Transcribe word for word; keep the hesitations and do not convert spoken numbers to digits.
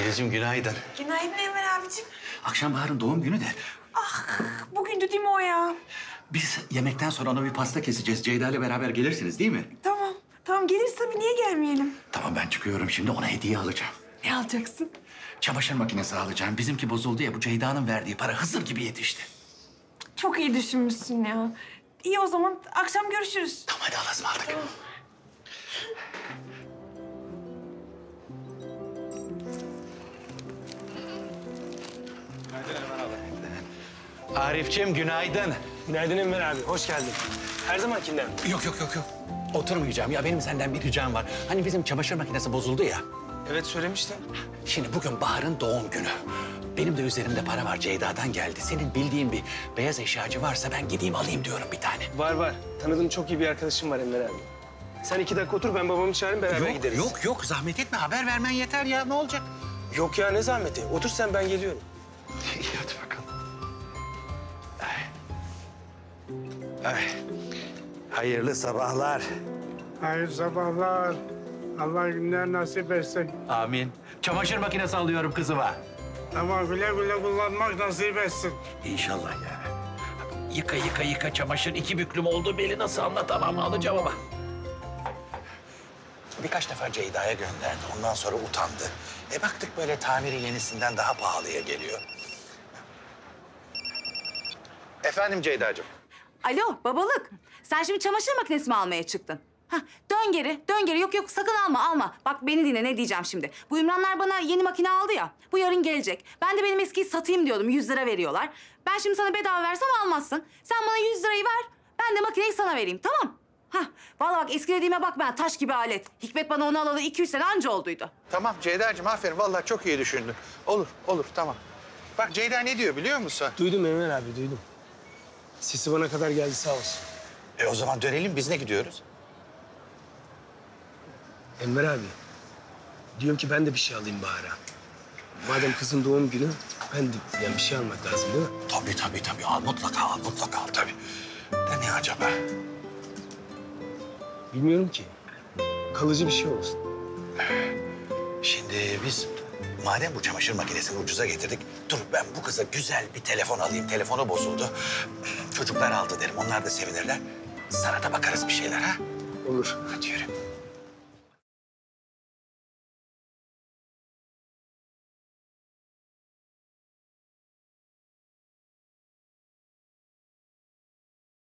Teyzeciğim günaydın. Günaydın Enver abicim. Akşam Bahar'ın doğum günü de. Ah, bugündü değil mi o ya? Biz yemekten sonra ona bir pasta keseceğiz. Ceyda ile beraber gelirsiniz değil mi? Tamam, tamam geliriz tabii. Niye gelmeyelim? Tamam ben çıkıyorum şimdi ona hediye alacağım. Ne alacaksın? Çamaşır makinesi alacağım. Bizimki bozuldu ya bu Ceyda'nın verdiği para Hızır gibi yetişti. Çok iyi düşünmüşsün ya. İyi o zaman akşam görüşürüz. Tamam hadi Allah'a ısmarladık. Tamam. Arifciğim günaydın. Günaydın Enver abi, hoş geldin. Her zamankinden mi? Yok yok yok yok. Oturmayacağım ya benim senden bir ricam var. Hani bizim çamaşır makinesi bozuldu ya. Evet, söylemiştin. Şimdi bugün Bahar'ın doğum günü. Benim de üzerimde para var Ceyda'dan geldi. Senin bildiğin bir beyaz eşyacı varsa ben gideyim alayım diyorum bir tane. Var var, tanıdığım çok iyi bir arkadaşım var Enver abi. Sen iki dakika otur, ben babamı çağırayım, beraber Yok gideriz. yok yok zahmet etme haber vermen yeter ya ne olacak? Yok ya, ne zahmeti. Otur sen, ben geliyorum. İyi hadi bakalım. Ay. Ay. Hayırlı sabahlar. Hayırlı sabahlar. Allah günler nasip etsin. Amin. Çamaşır makinesi alıyorum kızıma. Tamam güle güle kullanmak nasip etsin. İnşallah ya. Yıka yıka yıka çamaşır iki büklüm oldu beli nasıl anlatamam alacağım ama. Birkaç defa Ceyda'ya gönderdi. Ondan sonra utandı. E baktık böyle tamiri yenisinden daha pahalıya geliyor. Efendim Ceyda'cığım. Alo babalık. Sen şimdi çamaşır makinesi mi almaya çıktın? Hah, dön geri, dön geri. Yok yok sakın alma, alma. Bak beni dinle, ne diyeceğim şimdi. Bu İmranlar bana yeni makine aldı ya. Bu yarın gelecek. Ben de benim eskiyi satayım diyordum. Yüz lira veriyorlar. Ben şimdi sana bedava versem almazsın. Sen bana yüz lirayı ver. Ben de makineyi sana vereyim, tamam? Hah, vallahi bak eski dediğime bak ben. Taş gibi alet. Hikmet bana onu alalı iki üç sene anca olduydu. Tamam Ceyda'cığım aferin. Vallahi çok iyi düşündün. Olur, olur tamam. Bak Ceyda ne diyor biliyor musun? Duydum Enver abi, duydum. Sesi bana kadar geldi, sağ olsun. E o zaman dönelim biz ne gidiyoruz? Enver abi, diyorum ki ben de bir şey alayım Bahar'a. Madem kızın doğum günü, ben de yani bir şey almak lazım değil mi? Tabii tabii tabii. Al mutlaka al mutlaka al tabii. De ne acaba? Bilmiyorum ki. Kalıcı bir şey olsun. Şimdi biz madem bu çamaşır makinesini ucuza getirdik, dur ben bu kıza güzel bir telefon alayım. Telefonu bozuldu. Çocuklar aldı derim. Onlar da sevinirler. Sana da bakarız bir şeyler ha. Olur. Hadi yürü.